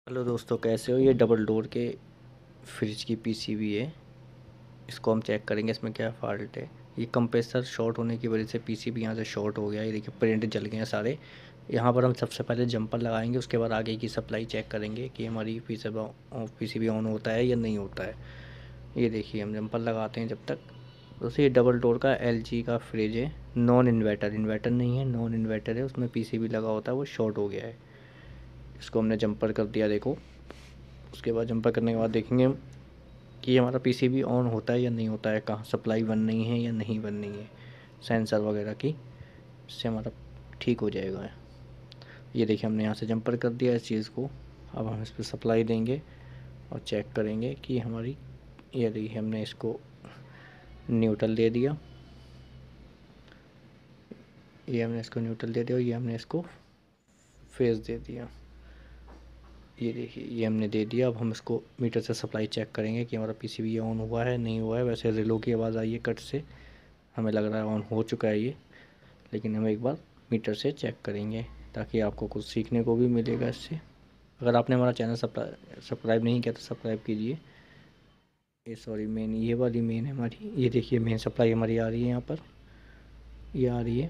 Hello दोस्तों, कैसे हो। ये डबल डोर के फ्रिज की पीसीबी है। इसको हम चेक करेंगे इसमें क्या फॉल्ट है। ये कंप्रेसर शॉर्ट होने की वजह से पीसीबी यहाँ से शॉर्ट हो गया। ये देखिए प्रिंट जल गए हैं सारे। यहाँ पर हम सबसे पहले जंपर लगाएंगे, उसके बाद आगे की सप्लाई चेक करेंगे कि हमारी पीसीबी ऑन होता है या नहीं होता है। ये देखिए हम जंपर लगाते हैं जब तक। दोस्तों ये डबल डोर का एलजी का फ्रिज है। नॉन इन्वर्टर इन्वर्टर नहीं है, नॉन इन्वर्टर है। उसमें पीसीबी लगा होता है, वो शॉर्ट हो गया है। इसको हमने जंपर कर दिया, देखो। उसके बाद जंपर करने के बाद देखेंगे कि हमारा पीसीबी ऑन होता है या नहीं होता है, कहाँ सप्लाई बन रही है या नहीं बन रही है, सेंसर वगैरह की। इससे हमारा ठीक हो जाएगा। ये देखिए हमने यहाँ से जंपर कर दिया इस चीज़ को। अब हम इस पर सप्लाई देंगे और चेक करेंगे कि हमारी, ये देखिए हमने इसको न्यूट्रल दे दिया। ये हमने इसको न्यूट्रल दे दिया और ये हमने इसको फेस दे दिया। ये देखिए ये हमने दे दिया। अब हम इसको मीटर से सप्लाई चेक करेंगे कि हमारा पीसीबी ऑन हुआ है नहीं हुआ है। वैसे रिलो की आवाज़ आई है कट से, हमें लग रहा है ऑन हो चुका है ये, लेकिन हम एक बार मीटर से चेक करेंगे ताकि आपको कुछ सीखने को भी मिलेगा इससे। अगर आपने हमारा चैनल सब्सक्राइब नहीं किया तो सब्सक्राइब कीजिए। ये सॉरी मेन, ये वाली मेन है हमारी। ये देखिए मेन सप्लाई हमारी आ रही है यहाँ पर, ये आ रही है।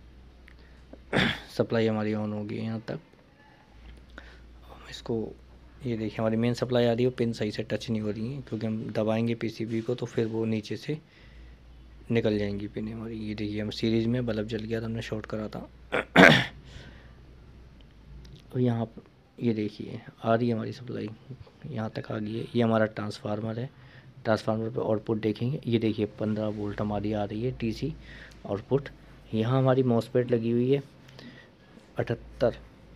सप्लाई हमारी ऑन होगी यहाँ तक। हम इसको, ये देखिए हमारी मेन सप्लाई आ रही है, पिन सही से टच नहीं हो रही है क्योंकि हम दबाएंगे पीसीबी को तो फिर वो नीचे से निकल जाएंगी पिन हमारी। ये देखिए हम सीरीज में बल्ब जल गया था, हमने शॉर्ट करा था। और यहाँ पर ये देखिए आ रही है हमारी सप्लाई, यहाँ तक आ गई है। ये हमारा ट्रांसफार्मर है। ट्रांसफार्मर पे आउटपुट देखेंगे, ये देखिए 15 वोल्ट हमारी आ रही है टीसी आउटपुट। यहाँ हमारी मॉसफेट लगी हुई है 78,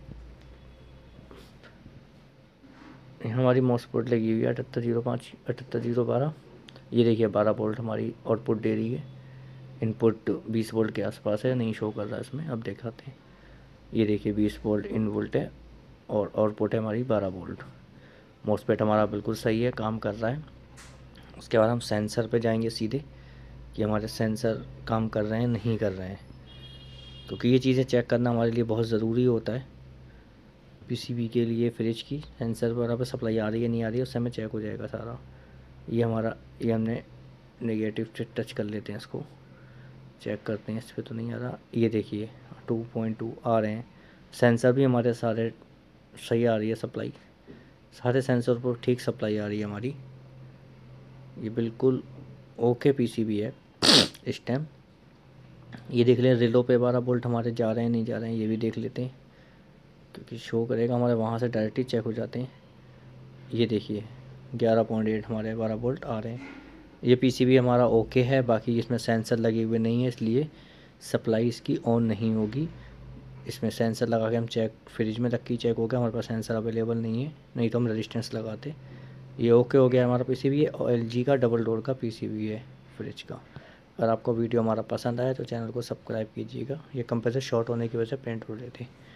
हमारी मॉसफेट लगी हुई है 7805 7812। ये देखिए 12 वोल्ट हमारी आउटपुट दे रही है। इनपुट 20 वोल्ट के आसपास है, नहीं शो कर रहा है इसमें, अब दिखाते हैं। ये देखिए 20 वोल्ट इन वोल्ट है और आउटपुट है हमारी 12 वोल्ट। मॉसफेट हमारा बिल्कुल सही है, काम कर रहा है। उसके बाद हम सेंसर पे जाएंगे सीधे कि हमारे सेंसर काम कर रहे हैं नहीं कर रहे हैं, क्योंकि ये चीज़ें चेक करना हमारे लिए बहुत ज़रूरी होता है। पीसीबी के लिए फ्रिज की सेंसर बराबर सप्लाई आ रही है नहीं आ रही है, उससे हमें चेक हो जाएगा सारा। ये हमारा, ये हमने नेगेटिव से टच कर लेते हैं, इसको चेक करते हैं। इस पर तो नहीं आ रहा। ये देखिए 2.2 आ रहे हैं। सेंसर भी हमारे सारे सही आ रही है सप्लाई, सारे सेंसर पर ठीक सप्लाई आ रही है हमारी। ये बिल्कुल ओके पीसीबी है इस टाइम। ये देख लें रिलो पे 12 वोल्ट हमारे जा रहे हैं नहीं जा रहे हैं, ये भी देख लेते हैं क्योंकि शो करेगा हमारे, वहाँ से डायरेक्ट ही चेक हो जाते हैं। ये देखिए 11.8 हमारे 12 वोल्ट आ रहे हैं। ये पीसीबी हमारा ओके है, बाकी इसमें सेंसर लगे हुए नहीं है इसलिए सप्लाई इसकी ऑन नहीं होगी। इसमें सेंसर लगा के हम चेक, फ्रिज में रख के चेक हो गया, हमारे पास सेंसर अवेलेबल नहीं है, नहीं तो हम रेजिस्टेंस लगाते। ये ओके हो गया हमारा पीसीबी है और एलजी का डबल डोर का पीसीबी है फ्रिज का। अगर आपको वीडियो हमारा पसंद आया तो चैनल को सब्सक्राइब कीजिएगा। ये कंप्रेसर शॉर्ट होने की वजह से प्रिंट हो रहे थे।